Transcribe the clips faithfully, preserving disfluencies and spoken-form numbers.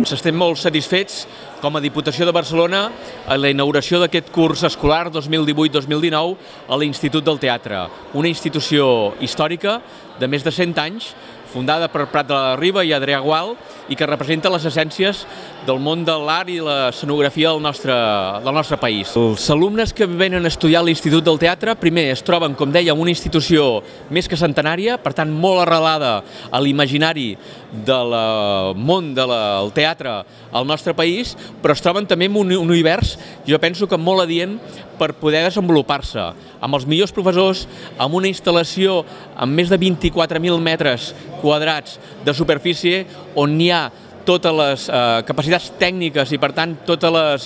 Doncs estem molt satisfets com a Diputació de Barcelona a la inauguració d'aquest curs escolar dos mil divuit dos mil dinou a l'Institut del Teatre, una institució històrica de més de cent anys, fundada per Prat de la Riba i Adrià Gual, i que representa les essències del món de l'art i la escenografia del nostre, del nostre país. Els alumnes que venen a estudiar a l'Institut del Teatre, primer es troben, com deia, en una institució més que centenària, per tant molt arrelada a l'imaginari del món del teatre al nostre país, però es troben també en un univers, jo penso que molt adient per poder desenvolupar-se, amb els millors professors, amb una instal·lació amb més de vint-i-quatre mil metres quadrats de superfície, on hi ha totes les eh, capacitats tècniques i, per tant, totes les,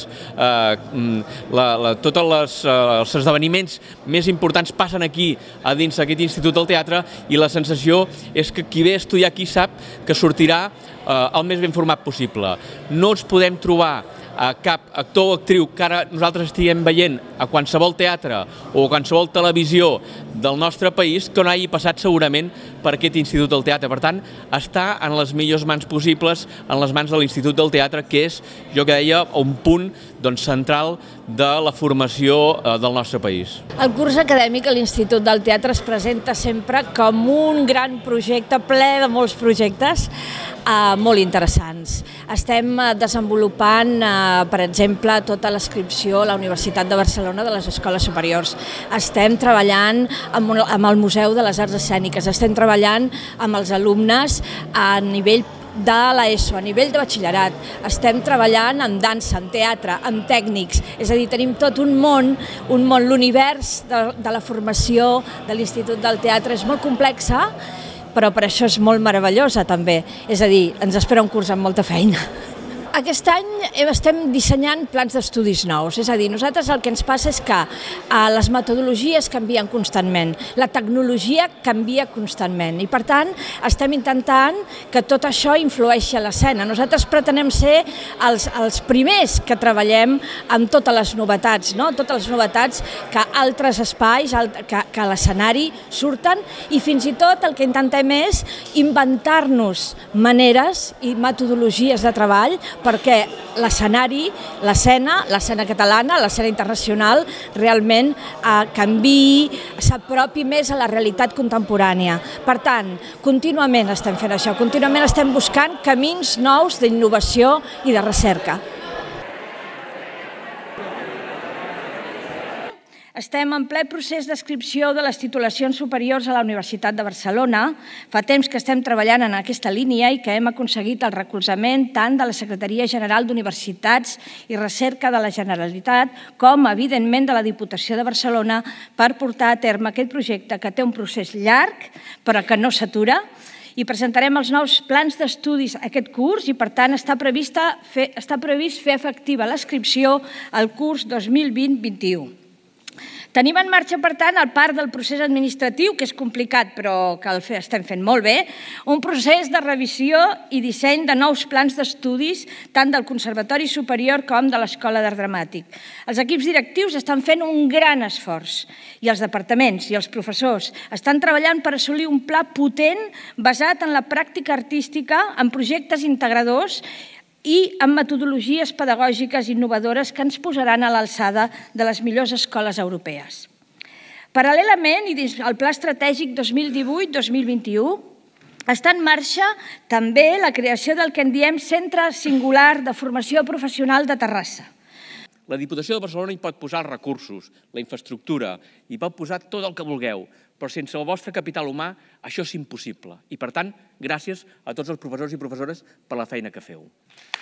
eh, la, la, totes les, eh, els esdeveniments més importants passen aquí, a dins d'aquest Institut del Teatre, i la sensació és que qui ve a estudiar aquí sap que sortirà eh, el més ben format possible. No ens podem trobar a cap actor o actriu que ara nosaltres estiguem veient a qualsevol teatre o a qualsevol televisió del nostre país que no hagi passat segurament per aquest Institut del Teatre. Per tant, està en les millors mans possibles, en les mans de l'Institut del Teatre, que és, jo que deia, un punt doncs, central de la formació eh, del nostre país. El curs acadèmic a l'Institut del Teatre es presenta sempre com un gran projecte, ple de molts projectes eh, molt interessants. Estem desenvolupant, eh, per exemple, tota l'inscripció a la Universitat de Barcelona de les escoles superiors. Estem treballant amb, amb el Museu de les Arts Escèniques, estem treballant amb els alumnes a nivell de l'ESO, a nivell de batxillerat, estem treballant en dansa, en teatre, en tècnics, és a dir, tenim tot un món, un món, l'univers de, de la formació de l'Institut del Teatre és molt complexa, però per això és molt meravellosa també, és a dir, ens espera un curs amb molta feina. Aquest any estem dissenyant plans d'estudis nous, és a dir, nosaltres el que ens passa és que les metodologies canvien constantment, la tecnologia canvia constantment i, per tant, estem intentant que tot això influeixi a l'escena. Nosaltres pretenem ser els, els primers que treballem amb totes les novetats, no? Totes les novetats que altres espais, que, que a l'escenari surten, i fins i tot el que intentem és inventar-nos maneres i metodologies de treball perquè l'escenari, l'escena, l'escena catalana, l'escena internacional, realment eh, canviï, s'apropi més a la realitat contemporània. Per tant, contínuament estem fent això, contínuament estem buscant camins nous d'innovació i de recerca. Estem en ple procés d'inscripció de les titulacions superiors a la Universitat de Barcelona. Fa temps que estem treballant en aquesta línia i que hem aconseguit el recolzament tant de la Secretaria General d'Universitats i Recerca de la Generalitat com, evidentment, de la Diputació de Barcelona per portar a terme aquest projecte que té un procés llarg però que no s'atura, i presentarem els nous plans d'estudis a aquest curs i, per tant, està previst fer efectiva l'inscripció al curs dos mil vint vint i u. Tenim en marxa, per tant, el part del procés administratiu, que és complicat però que el estem fent molt bé, un procés de revisió i disseny de nous plans d'estudis tant del Conservatori Superior com de l'Escola d'Art Dramàtic. Els equips directius estan fent un gran esforç i els departaments i els professors estan treballant per assolir un pla potent basat en la pràctica artística, en projectes integradors i amb metodologies pedagògiques innovadores que ens posaran a l'alçada de les millors escoles europees. Paral·lelament, i dins el Pla Estratègic dos mil divuit dos mil vint u, està en marxa també la creació del que en diem Centre Singular de Formació Professional de Terrassa. La Diputació de Barcelona hi pot posar els recursos, la infraestructura, hi pot posar tot el que vulgueu, però sense el vostre capital humà això és impossible. I, per tant, gràcies a tots els professors i professores per la feina que feu.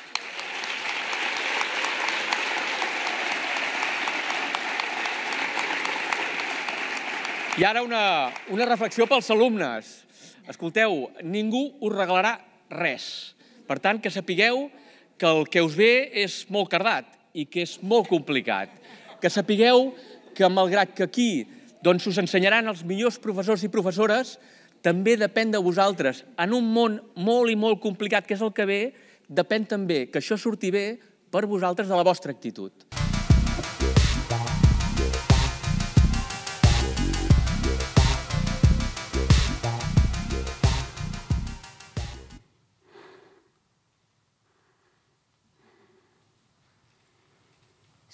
I ara una, una reflexió pels alumnes. Escolteu, ningú us regalarà res. Per tant, que sapigueu que el que us ve és molt cardat i que és molt complicat. Que sapigueu que, malgrat que aquí doncs us ensenyaran els millors professors i professores, també depèn de vosaltres. En un món molt i molt complicat, que és el que ve, depèn també que això surti bé per vosaltres de la vostra actitud.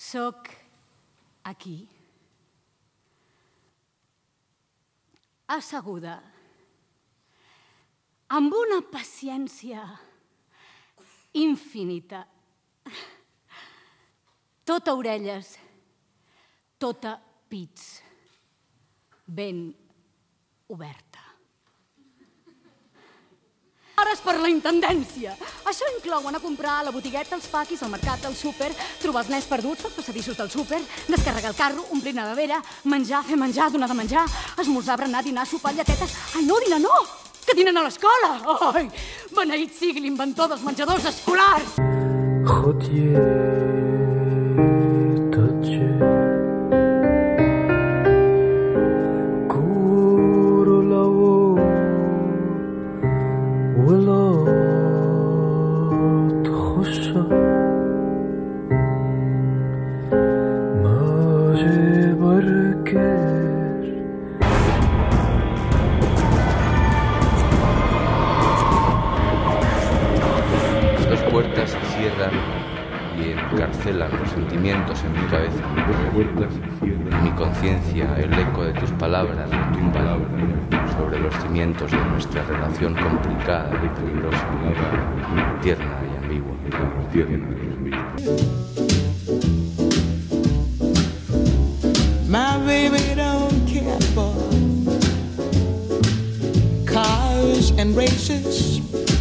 Soc aquí, asseguda, amb una paciència infinita, tota orelles, tota pits, ben oberta. Hores per la intendència. Això inclou anar a comprar a la botigueta, als paquis, al mercat, al súper, trobar els nens perduts pels passadissos del súper, descarregar el carro, omplir la nevera, menjar, fer menjar, donar de menjar, esmorzar, berenar, dinar, sopar, lletetes... Ai, no, dinar no! Que dinen a l'escola! Ai, beneït sigui l'inventor dels menjadors escolars! Puertas se cierran y encarcelan los sentimientos en mi cabeza. En mi conciencia el eco de tus palabras retumba sobre los cimientos de nuestra relación complicada y peligrosa, tierna y ambigua. My baby don't care for cars and races.